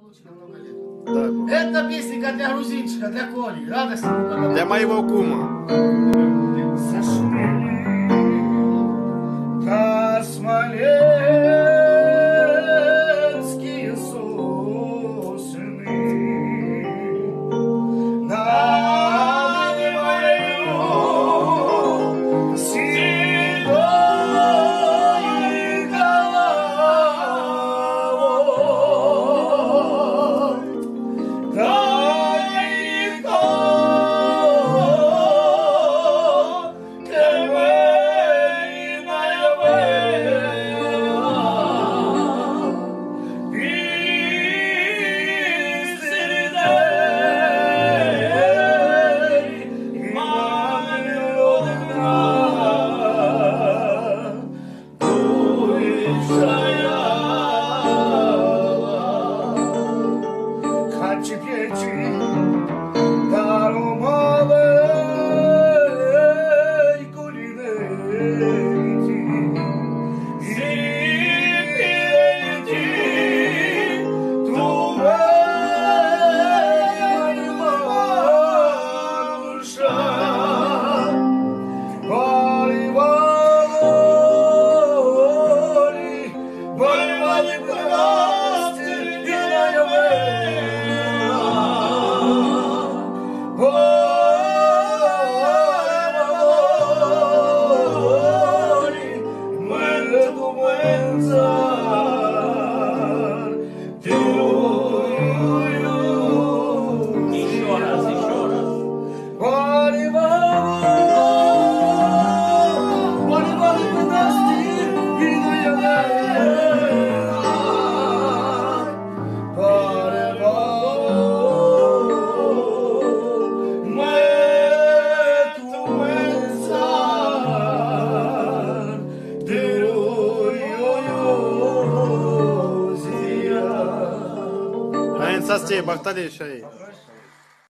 внучка много лет. Дай Бог. Это песенка для грузинчика, для Коли. Радости. Для моего кума. Смоленские сосны над мою седой головой далеко Să stie, bactalie și aici.